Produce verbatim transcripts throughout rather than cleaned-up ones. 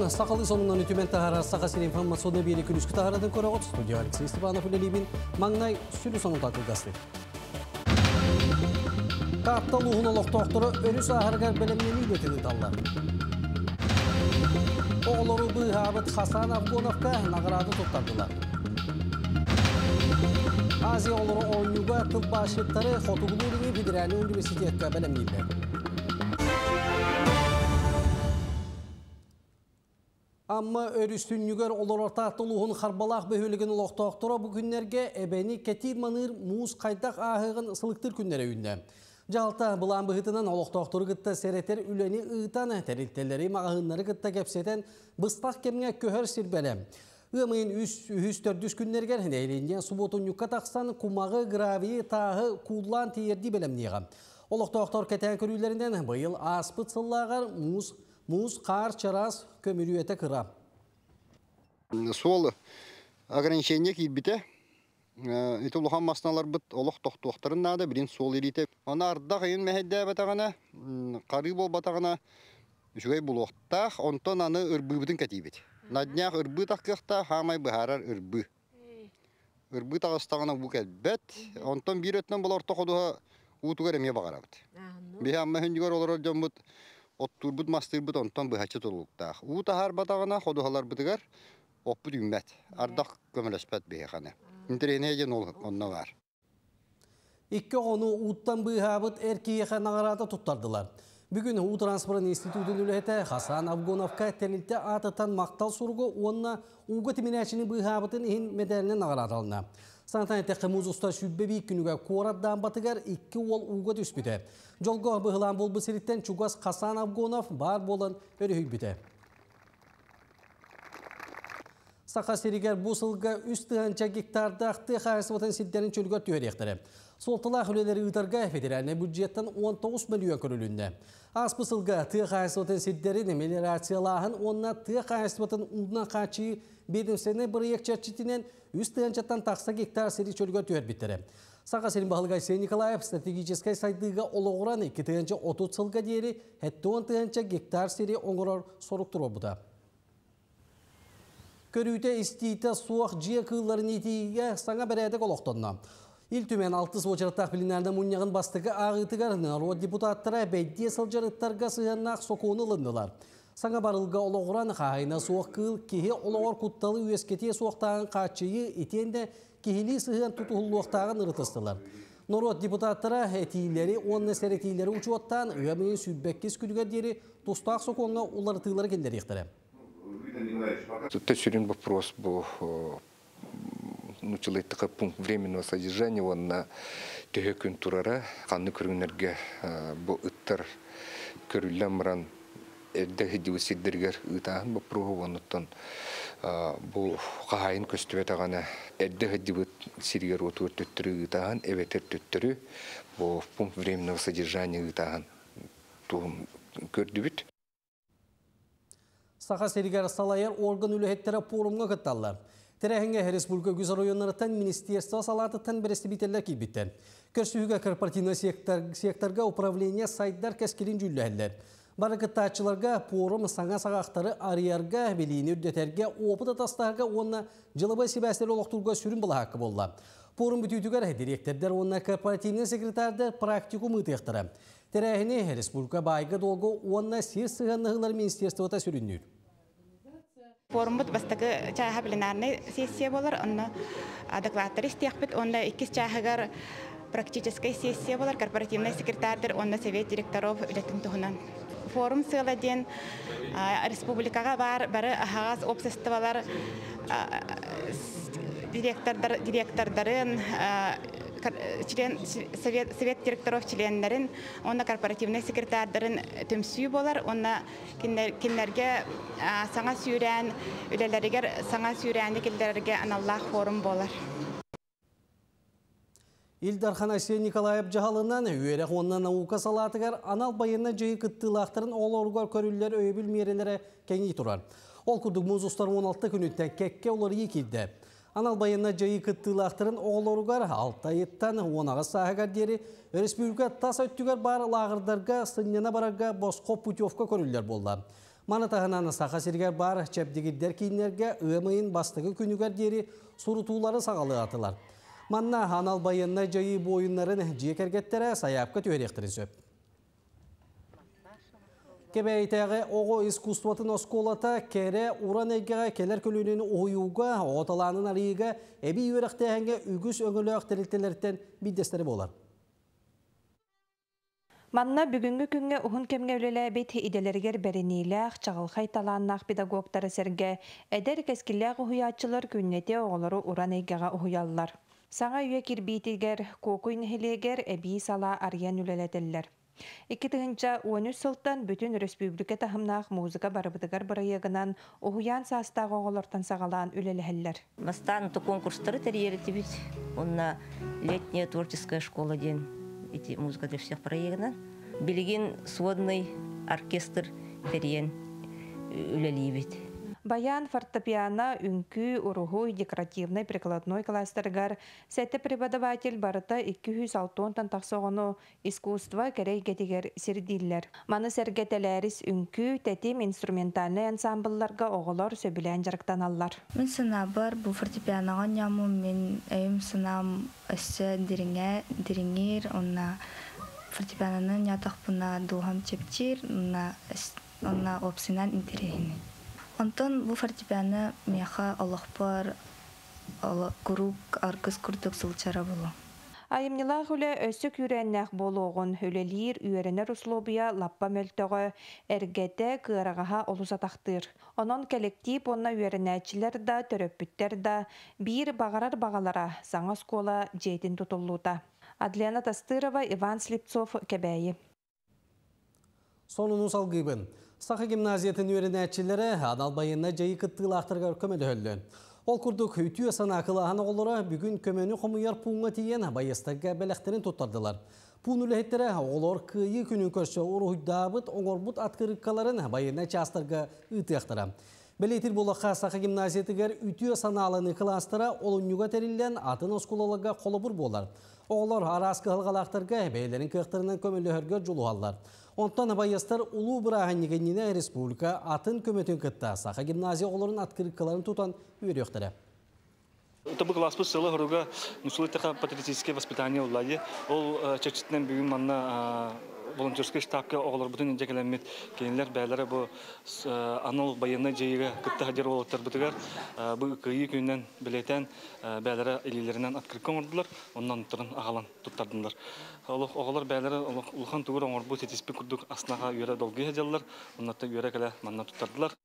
Онтон сақалы сонынан үтімен тағарар сақасыр информационы бері күніскі тағарадың көрі ғот. Студия Алексей Степанов үлелейбін маңнай сүлі соның тақылдасты. Қаттал ұғын олық тоқтыры өріс ағырғар бәлемнені бөтіні таллар. Оғылыры бұғабыт Хасан Афгоновқа нағырады тұттардылар. Азия олары ойнуға тыл башыттары Хотуғылырығы Федеральный университетке бәлемнелер. Amma örüstünlüger olur tahtılığın xarbalaq böhülügün oloqtoqtura bu günlerge ebeni ketir manır muz qaydaq ahığın ısılıktır günlere ünde. Jalta bulan bıhıtınan oloqtoqturu gıtta sereter üleni ıtan terilteleri mağahınları gıtta kepseten bыстaq kemine köhör sirbele. Iğmayın üç dört günlerger eğlengen subotun yuka taqsan kumağı gravi tağı kullan tiyerdi belemniğe. Oloqtoqtor keten körüylerinden bayıl aspıt sıllağar muz Muz, kar, çaraz, kömürüyete kıra. Sol ограничение кибите. Это улахан масналар бит олох тохтохтарын нада билин сол ирите. Ана ардак ен мехедде батагана, кары бол батагана жүгей булоқтақ, онтон аны ырбыбытын катибет. На днях ырбы таққықта хамай бахарар ырбы. Ырбы тағыстағана бу кәтбет, онтон бир өтнен болар тоқодуға утугар эме бағарабыт. Бе амма хүндігер олар жамбыт Оттурбут мастырбут онтон быхачы толуктах. У тахар батагана ходухалар бытыгар оппут үммет. Ардак көмөлөспөт бейхана. Интерене жен ол онна бар. Икки onu уттан быхабыт эркиеха нагарата туттардылар. Бүгүн У транспорт институтун үлете Хасан Афгоновка телилте ататан мактал сургу онна уга тиминечини быхабытын ин медалине нагараталына. Sanatane tekemuz usta şübbebi günüge koraddan batıgar iki ol uga düşbüte. Jolgo bıhılan bol bısiritten çugas Hasan Afgonov bar bolan örühübüte. Saka seriger bu sılga üstühanca gektarda aktı xarısıvatın sidderin çölgör tüyeriyektere. Soltala hüleleri ıtarga federalne büdjetten on dokuz milyon körülünde. Az bu sılga tığ xarısıvatın sidderin meliorasiyalahın onna tığ xarısıvatın unduna kaçıyı bedimsene bırıyak çerçitinen üstühancadan taksa gektar seri çölgör tüyerbittere. Saka serin bahılgay Sen Nikolaev stratejическай сайдыга ологуран iki тыганча otuz сылга дери хетті on тыганча gektar seri оңырар соруктыр обуда. Körüte istiyte suaq jiya kığılların etiğe sana bereyedek oloqtonuna. İl tümen altı soçarataq bilinlerden munyağın bastığı ağıtıgar narod deputatlara beddiye sılcarıttarga sığannaq sokuğunu ılındılar. Sana barılga oloğuran xayına suaq kığıl kehe oloğur kuttalı üyesketiye suaqtağın qaçıyı etende kehili sığan tutuhulluqtağın ırıtıstılar. Narod deputatlara etiğleri on neser etiğleri uçuattan üyemeyin sübbekkiz külüge deri tustaq sokuğuna ularıtığları kendileri iqtire. Это все время вопрос был, ну, человек такой пункт временного содержания, он на тех культурара, канны көргенерге, бұл ыттар көрілемран, әрдегі дивисиддергер ытағын бұл пруғы, оныттан бұл қағайын көстібет ағана әрдегі дивит сиргер отуыр төттірі ытағын, әветер төттірі, бұл пункт временного содержания ытағын көрдібіт. Saqa serigar salayar organ ülühettere forumga kıttallar. Terehenge Respublika güzel oyunlarıtan ministerstva salatıtan beresi biteller ki bitten. Körsühüge korporativna sektorga upravleniya saytlar keskelin cüllüheller. Barı kıttaçılarga forum sana sağaqtarı arıyarga belini üddeterge opıda taslarga onna jılıbay sibasleri oloqturga sürün bula hakkı bolla. Forum bütütügar direkterler onna korporativna sekretarder praktikum ıtıqtara. Terehine Respublika baygı dolgu onna sir sığanlıqlar ministerstvata sürünür. Forumut бастығы чаға пленарный сессия болар, онны докладтар истияқпет, онда иккіз чағығар практическай сессия болар, корпоративный секретардыр, онда совет директоров үлетін тұғынан. Форум сыйла ден республикаға бар, бары ағаз обществолар директордарын, совет директоров членлерин, онна корпоративный секретардарын төмсүй болар, онна кинлерге саңа сүйрән, үлелерігер саңа сүйрәні келдерге аналлах форум болар. Илдархан Sen Nikolaev жағалынан өйерек онна наука салатығар анал байына жайы кыттылақтарын оларғар көрілер өйбіл мерелері кәңей тұрар. Ол күдік мұзыстар он алты күніттен кәкке олар екілді. Анал байына жайы кыттылақтарын оғыларығар алтайыттан онаға сағығар дері республика тас өттігер бар лағырдарға сыннена барарға босқо путевка көрілер болды. Манатағынан сақа сергер бар чәпдегіддер кейінерге ұйымайын бастығы күнігер дері сұрытулары сағалы атылар. Манна анал байынна жайы бойынларын жекергеттері саяпқа түйеректірі сөп. Кебәйтәғі оғы искусстватын осколата кәрі уран әйгіға келер көлінен ойуға, оталанын арыйға әбі үйеріқтәңге үгіс өңілі ақтырылтелерден биддестері болар. Манна бүгінгі күнге ұғын кемге өлелі бет иделергер бәрінейләқ, чағылқай таланнақ педагогтары сәрге әдер кәскілләқ ұхыятчылар күннете оғылары уран әйгіға ұхыялылар. Саңа үйе кирбейтігер, коқуын хелегер әбі сала ариян үлелетелілер. Екі тұғынша он үч сылттан бүтін республика тахымнақ музыка барыбыдығар барайығынан ұхыян састағы оғылартан сағалан үлеләхелілер. Бастан то конкурстары тәрейерді бит. Онна летняя творческая школа ден. Эти музыка для всех проектов. Билигин сводный оркестр терьен үлелибит. Баян, фортепиано, үнкі, урухуй, декоративный, прикладной класстаргар, сәтті преподаватель барыта эки жүз алтын тақсоғыну искусство кәрей кетігер сердиллер. Маны сәргетелеріс үнкі, тәтім инструментальный ансамблларға оғылар сөбілән жарықтан аллар. Мен сына бар, бұл фортепианоға няму, мен әйім сынам өссі дирingер, онна фортепианоны нятақ бұна дұлғам чептер, онна опсинан интерейні. Онтон бу фортепиано меха олохпар курук аркыз курдук сылчара болу. Айымнылақ үлі өсік үйреннәқ болуғын үлелер үйеренер условия лаппа мөлтіғі әргеті кырағаға олусатақтыр. Онон коллектив онна үйеренәчілер да, төрөппіттер да, бір бағарар бағалара саңа скола жейтін тұтылуыда. Адлена Тастырова, Иван Слепцов, Кебәйі. Сонunu салгыбын. Сақы гимназиятын үйренәтчілері адал байынна жайы кыттығыл ақтырғар көмеді өлі. Ол күрдік үйтіе санақылаған оғылары бүгін көмені құмыяр пуңға тиен байыстарға бәліқтерін тұттардылар. Пуң үліхеттері олар күйі күнін көрші ұрғыдабыт, оңырбыт атқырыққаларын байынна частарға үтіяқтыра. Бәлейтір болаққа сақы гимназиятығар үйтіе саналыны кластыра олынюға тәрілден атын осколаларға қолы бұр болар. Оғылар арасқы ғалғалақтарға бәйлерін көқтірінен көмілі өргер жолу алар. Онтан байыстар ұлу бірағанегеніне республика атын көметін кітті сақа гимназия оларын атқырыққаларын тұтан үйректірі. Это был класс посылы хоруга, нусулы така патриотическое воспитание улады. Ол чечетнен бүгін манна волонтерский штабка оғылар бұтын инжекелемет кейінлер бәлері бұл аныл байынна жайыға кітті хадер олықтар бұтығар. Бұл күйі күннен білетен бәлері елелерінен атқырыққан ордылар, оннан тұрын ағалан тұттардылар. Оғылар бәлері ұлған тұғыр оңыр бұл сетеспе күрдік асынаға үйері долғы хадерлар, оннатта үйері кәлі манна тұттардылар.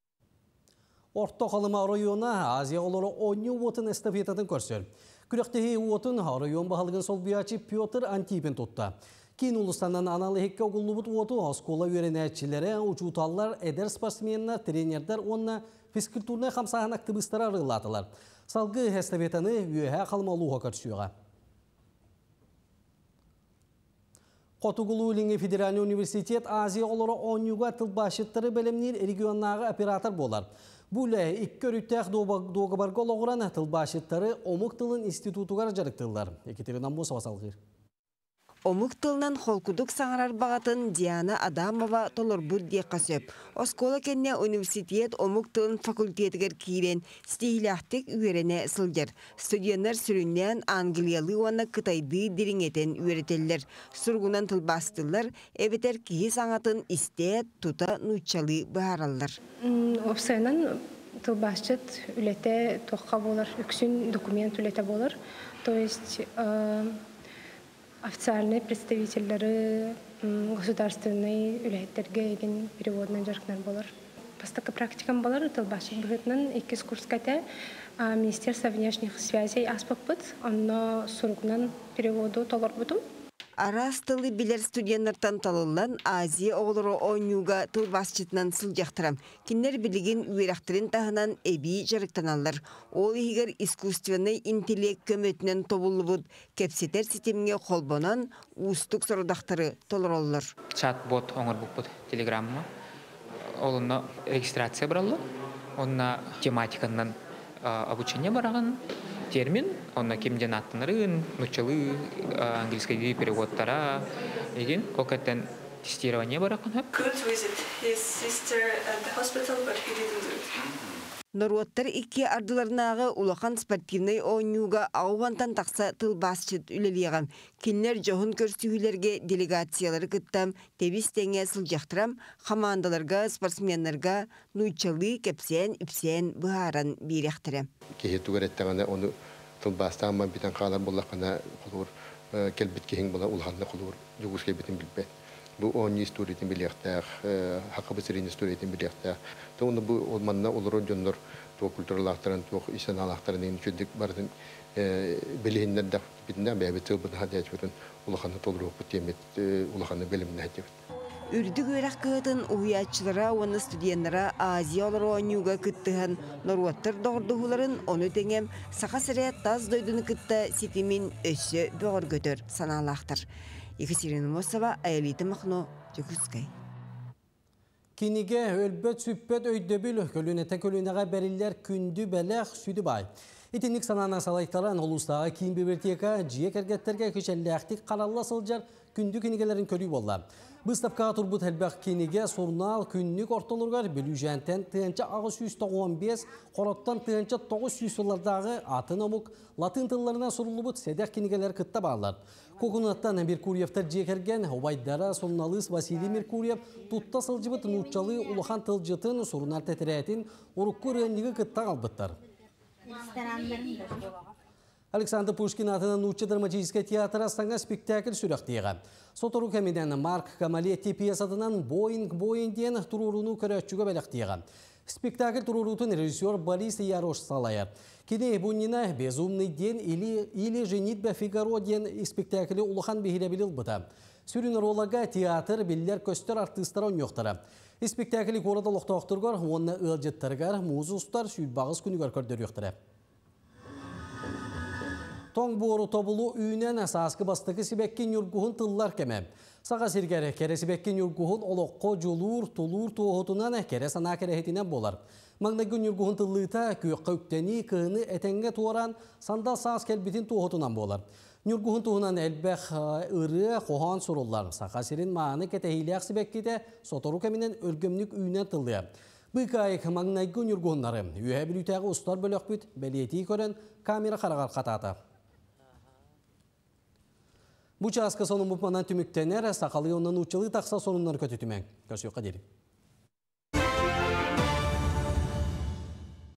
Орто қалыма района Азия олары оню отын эстафетатын көрсел. Күректегі отын район бағалығын сол биячы Петр Антипин тұтты. Кейін ұлыстанан аналы хекке оғылыбыт оты оскола үйренәтчілері, учуталар, әдер спортсменна, тренердер, онна физкультурны қамсаған активистері арылатылар. Салғы эстафетаны үйеға қалыма луға көрсуға. Қотуғылу үліңі Федеральный университет Азия олары онюға тылбашыттары бәлемнер регионнағы оператор болар. Бұлі иккі өріттәқ доғы барғы олығыран тылбашыттары Омық тылын институтуғар жарықтылар. Екатерина Мосова салғыр. Омық тылынан холкудук саңарар бағатын Диана Адамова толыр бұд дейқа сөп. Оскола кенне университет Омық тылын факультетігер кейрен стихиляқтық үйерене сылдер. Студенттер сүріннен Англиялы оны Қытайды дереңетен үйеретелер. Сұрғынан тылбастылар, әбетер кейі саңатын исте тута нұчалы бағаралар. Опсайынан тылбашчыт үлете тоққа болар, үксін документ үлете болар. То есть официальные представители государственной үлеттерге еген переводный жаркнар болар. Постака практикам болар, тылбашчыт бұғытынан иккіз курскате Министерство внешних связей аспапыт, онно сұрғынан переводу толар бұтым. Арас тылы билер студенттартан талылан Азия оғылыры ойнуға тылбасчытынан сылжақтырам. Кинер білігін үйрақтырын тағынан әбей жарықтаналар. Ол егер искусственный интеллект көметінен тобылы бұд, кепсетер системге қолбонан ұстық сұрудақтары толыр олар. Чат-бот оңыр бұқ бұд телеграмма. Олына регистрация бұралы. Онына тематиканнан обучение бараған. Термин, он кемден аттынырын, нұчылы, английский переводтара, еген, окаттен тестирование баракан. Could visit his sister at the hospital, but he didn't do it. Норуаттар икки ардыларнағы улахан спортивный ойнуға ауғантан тақса тылбасчыт үлелеғам. Кинлер жоғын көрсігілерге делегациялары кыттам, тебіс тәңе сылжақтырам, хамандаларға, спортсменларға нұйчалы, кепсен, үпсен, бұхаран бейректірі. Кехе туғареттағана оны тылбастан ма бітен қалар болақана құлуыр, келбет кехен бола улаханна құлуыр, жүгіз кебетін білбет. Bu on istory'tin bilekter, hakka besirin istory'tin bilekter. Onu bu olmanla olur dönür, to kültürel aktarın, to insan aktarın en çözdük barın bilihinler de bitinden beri tıbbın hadi açıyorum. Ulakanı tolru bu temet, ulakanı bilimine hadi. Үрдік өрәк кыатын уяатчылара, оны студентлара Азиялар ойнуға кыттыған Норуаттар доғырдығыларын оны теңем сақа сірі таз дойдыны кытта сетімін өссі бөғір көтір саналақтыр. Екатерина Мосова, Аялита Махно, Жекускай. Киниге өлбөт сүппөт өйдөбіл көлінеті көлінеға бәрілер күнді бәләқ сүді бай. Итинник санана салайттаран олыстағы кейін бебертека жиек әргеттерге кешелләқтік қаралла сылжар күнді кинигелерін көрі болла. Бұстапқа тұрбыт әлбәқ киниге сорнал күннік орталырғар білу жәнтен тыянча ағыз жүз тоғыз бес, қороттан тыянча тоғыз жүз сылардағы атын омық латын тылларына сұрылы бұт седек кинигелер кытта бағалар. Кокунаттан Меркурьевтар жекерген Обайдара Сонналыс Василий Меркурьев тұтта сылжыбыт нұтчалы улахан тылжытын сұрынар тәтірәтін ұрыққы рөндігі кытта қалбыттар. Александр Пушкин атынан Нучча драматический театра саңа спектакль сүрәқтеға. Сотору кәмеден Марк Камалетти пьесатынан Боинг-Боинг ден тұруруну көрәтчігі бәліқтеға. Спектакль тұрурутын режиссер Борис Ярош салайыр. Кене бұннина «Безумный день» или, или «Женитьба Фигаро» ден спектаклі улахан бейхілі біліл бұта. Сүрін ролага театр білдер көстер артыстар ойнықтары. Спектаклі көрді лоқтауқтырғар, онына ұлжеттіргар, музустар сүйбағыз күнігер көрдер өқтірі. Тоң бору тобулу үйінен асасқы бастықы сібеккен юргуғын тыллар кеме. Саға сергері кері сібеккен юргуғын олыққо жолур, тулур туғытынан кері сана керехетінен болар. Маңнагын юргуғын тыллыта көққа үктені кығыны әтенге туаран сандал саас кәлбетін туғытынан болар. Юргуғын туғынан әлбәқ ұры қоған сұрулар. Саға серін мағаны кәтәхилияқ сібеккеде сотору кәмінен өргімнік үйінен тыллыя. Бұйқайық маңнагын юргуғынлары үйе білітәғі ұстар бөлік бүт бәлеті көрін камера қарағар қататы. Бұча асқы соның бұпманан түміктенер, сақалы онын ұчылы тақса сонынлар көтетімен. Көрсеуқа делім.